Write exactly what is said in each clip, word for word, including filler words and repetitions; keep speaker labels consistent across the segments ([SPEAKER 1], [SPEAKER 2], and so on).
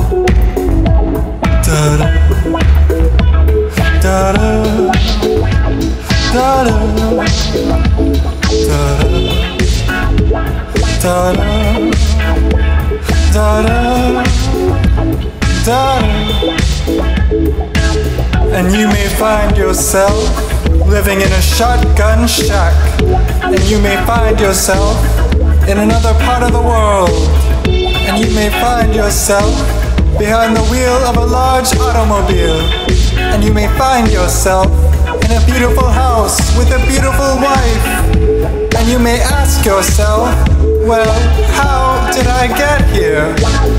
[SPEAKER 1] Da-da, da-da, da-da, da-da, da-da, da-da. And you may find yourself living in a shotgun shack, and you may find yourself in another part of the world, and you may find yourself behind the wheel of a large automobile, and you may find yourself in a beautiful house with a beautiful wife, and you may ask yourself, well, how did I get here?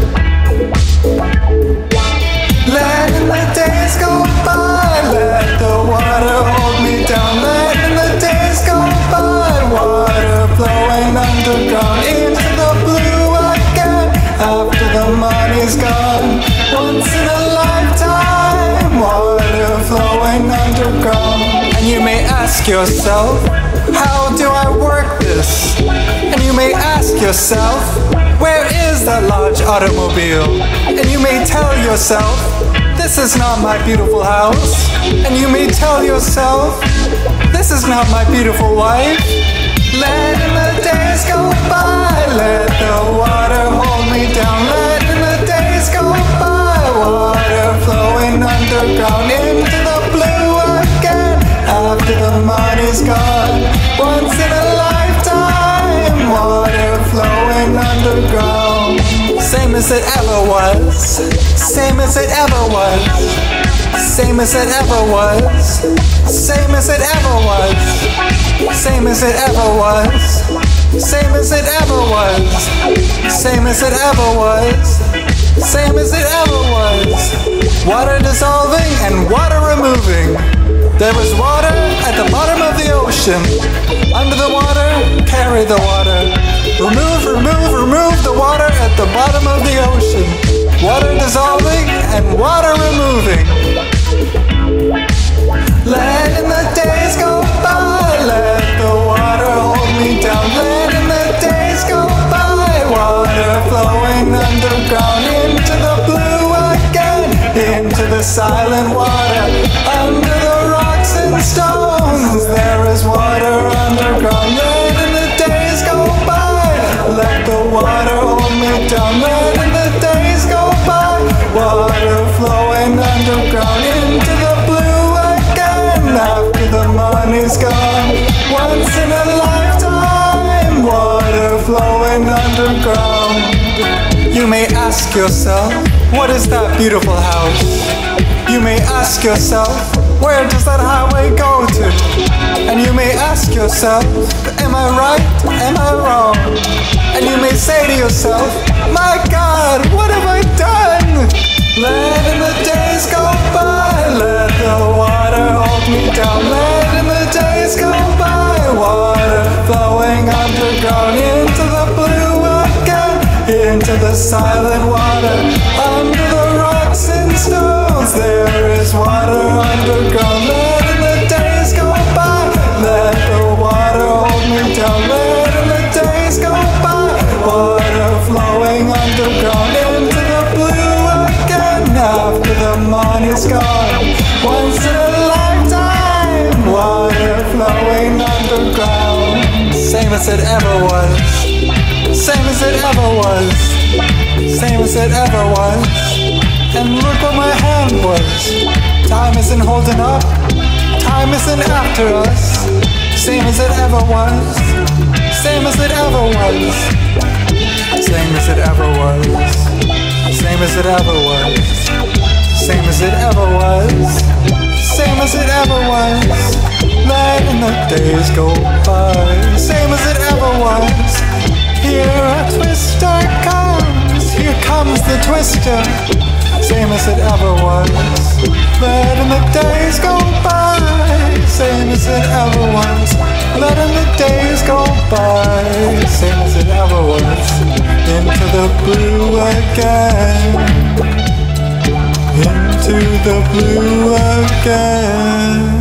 [SPEAKER 1] Letting the days go by, let the water hold me down. Letting the days go by, water flowing underground into the blue again. After the money's gone, once in a lifetime, water flowing underground. And you may ask yourself, how do I work this? And you may ask yourself, where is that large automobile? And you may tell yourself, this is not my beautiful house. And you may tell yourself, this is not my beautiful wife. Letting the days go by, let the water hold me down. Letting the days go by, water flowing underground into the blue again. After the money's gone, once in a lifetime, water flowing underground. Same as it ever was, same as it ever was, same as it ever was, same as it ever was, same as it ever was, same as it ever was, same as it ever was, same as it ever was. Water dissolving and water removing. There was water at the bottom of the ocean. Under the water, carry the water. Remove, remove, remove the water at the bottom of the ocean. Water dissolving and water removing. Letting the days go by, let the water hold me down. Letting the days go by, water flowing underground into the blue again, into the silent water, under the rocks and stones. There is water underground. Letting the days go by, let the water hold me down. Letting the days go by, water flowing underground into the blue again. After the money's gone, once in a lifetime, water flowing underground. You may ask yourself, what is that beautiful house? You may ask yourself, where does that highway go to? And you may ask yourself, am I right? Am I wrong? And you may say to yourself, my God, what have I done? Letting the days go by, let the water hold me down. Letting the days go by, water flowing underground into the blue again, into the silent water, under the rocks and stones. There is water underground. Letting the days go by, let the water hold me down. Letting the days go by, water flowing underground into the blue again. After the money's gone, once in a lifetime, water flowing underground. Same as it ever was, same as it ever was, same as it ever was. And look what my hand was. Time isn't holding up, time isn't after us. Same as it ever was, same as it ever was, same as it ever was, same as it ever was, same as it ever was, same as it ever was. Letting the days go by, same as it ever was. Here a twister comes, here comes the twister, same as it ever was. Letting the days go by, same as it ever was. Letting the days go by, same as it ever was. Into the blue again, into the blue again.